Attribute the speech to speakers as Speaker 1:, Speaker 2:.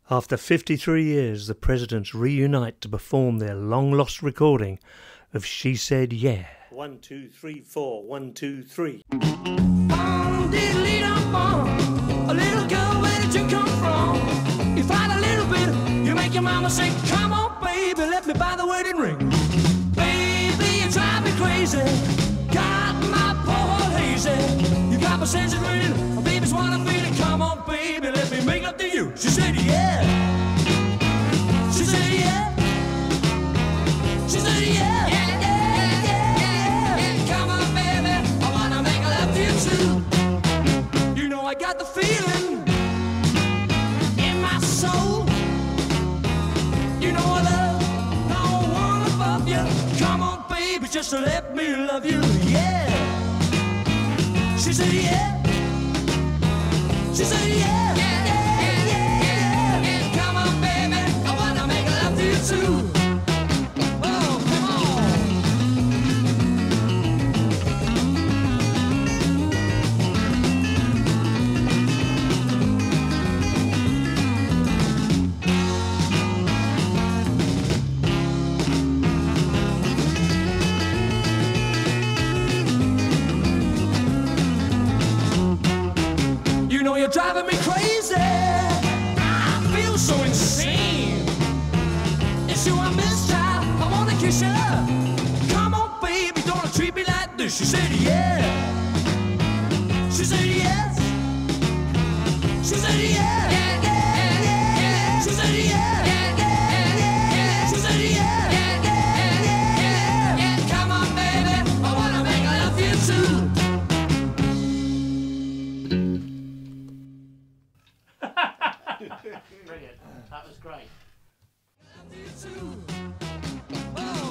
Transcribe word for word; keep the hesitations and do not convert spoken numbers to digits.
Speaker 1: After fifty-three years, the Presidents reunite to perform their long-lost recording of She Said Yeah. One, two, three, four, one, two, three.
Speaker 2: Bum, diddly dum bum. A little girl, where did you come from? You fight a little bit, you make your mama say, come on, baby, let me buy the wedding ring. Baby, you drive me crazy. Got my poor heart hazy. You got my senses reeling. My baby's wanna feel it. Come on, baby, let me make love to you. She said, yeah. She said, yeah. She said, yeah. Yeah, yeah, yeah, yeah, yeah. Come on, baby, I wanna make love to you too. You know I got the feeling in my soul. You know I love no one above you. Come on, baby, just to let me love you. Yeah. She said, yeah. She said, yeah. Yeah, yeah, yeah, yeah, yeah. Come on, baby, I wanna make love to you too. Oh, come You know you're driving me crazy. I feel so insane. It's you I miss, child. I wanna kiss you. Come on, baby, don't treat me like this. She said yeah. She said yes. She said yeah. Yeah, yeah, yeah, yeah. She said yeah. Yeah, yeah, yeah, yeah. She said yeah. Yeah, yeah, yeah, yeah, yeah. Come on, baby, I wanna make love to you too.
Speaker 3: Brilliant. That was great.
Speaker 2: Love to you too. Oh.